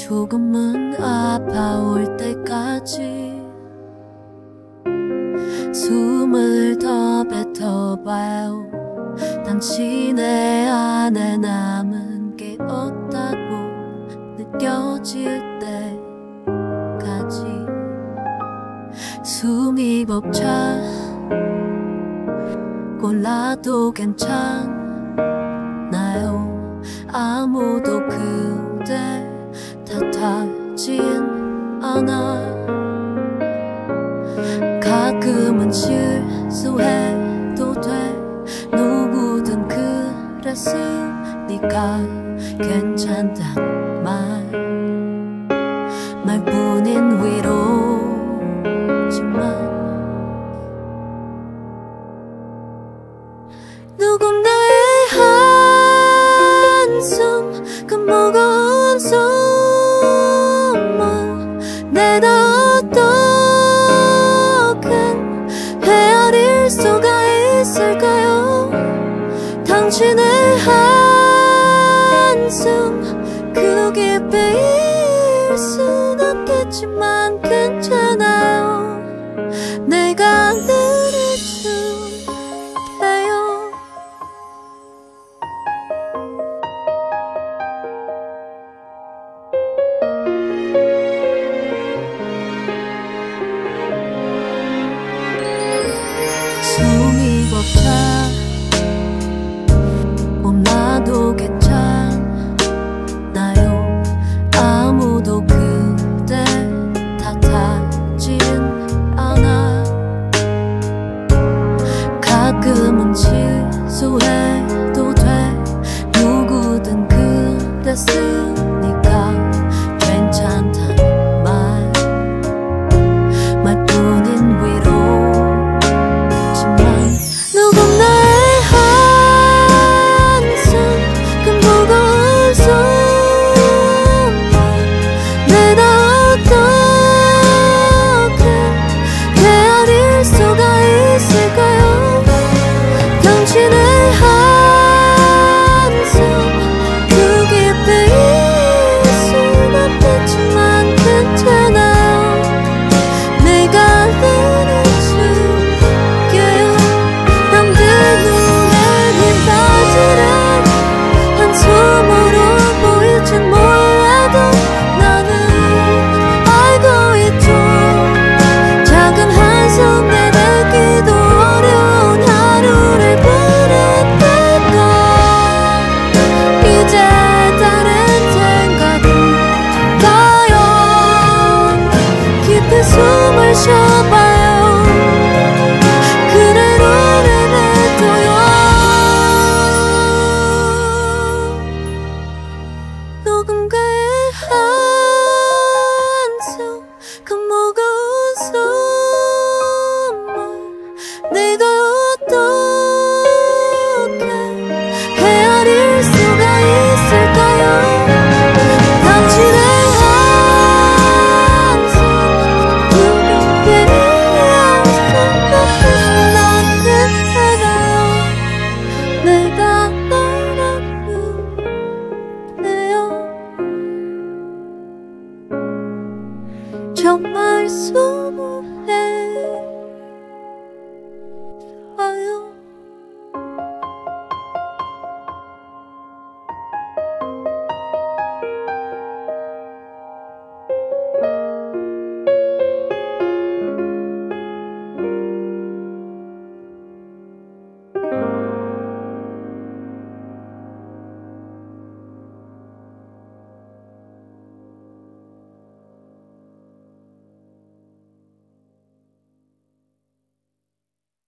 조금은 아파올 때까지 숨을 더 뱉어봐요. 당신의 안에 남은 게 없다고 느껴질 때까지 숨이 벅차 골라도 괜찮나요? 아무도 그대 탓하진 않아. 가끔은 실수해도 돼. 누구든 그랬으니까 괜찮단 말뿐인 위로지만 누군가의 한숨 그 무거운 숨을 내다 어떻게 헤아릴 수가 있을까요? 당신의 한숨 그 깊이 일 순 없겠지만 괜찮아요. 내가 들어줄게요. 숨이 벅차 나도 괜찮아.